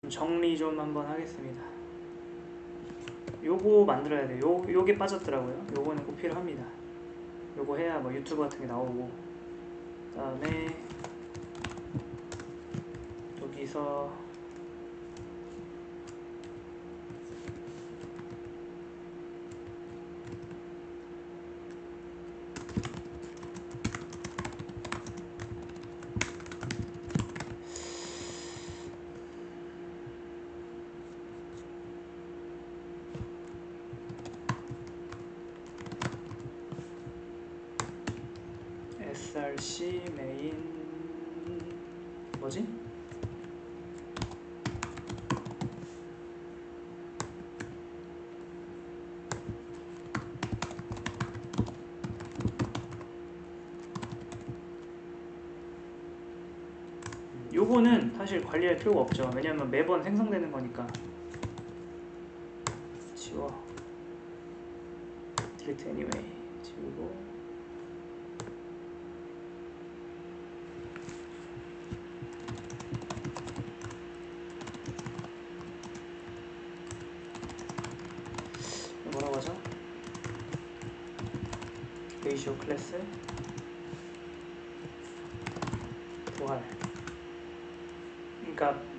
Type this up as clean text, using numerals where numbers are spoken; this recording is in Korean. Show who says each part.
Speaker 1: 정리 좀 한번 하겠습니다. 요거 만들어야 돼요. 요게 빠졌더라고요. 요거는 꼭 필요합니다. 요거 해야 뭐 유튜브 같은 게 나오고. 그 다음에 여기서 src 메인 뭐지? 요거는 사실 관리할 필요가 없죠. 왜냐면 매번 생성되는 거니까. 지워. delete anyway. 지우고. 뭐라고 하죠? 레이시오 클래스 부활. 그러니까